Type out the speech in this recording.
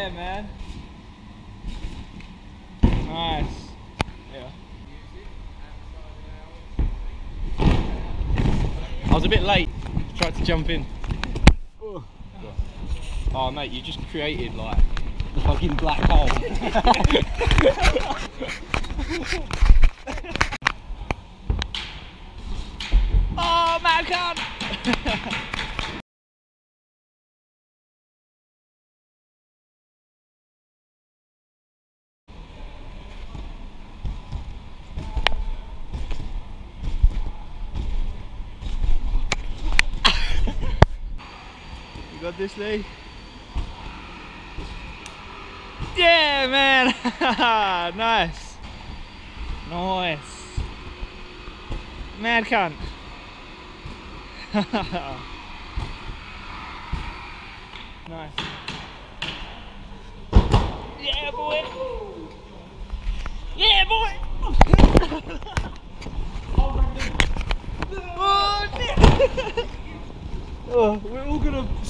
Yeah, man. Nice. Yeah. I was a bit late. Tried to jump in. Oh mate, you just created like the fucking black hole. Oh man, I can't. You got this, Lee? Yeah, man! Nice! Nice! Mad cunt! Nice! Yeah, boy! Yeah, boy! Oh, shit! Oh, we're all gonna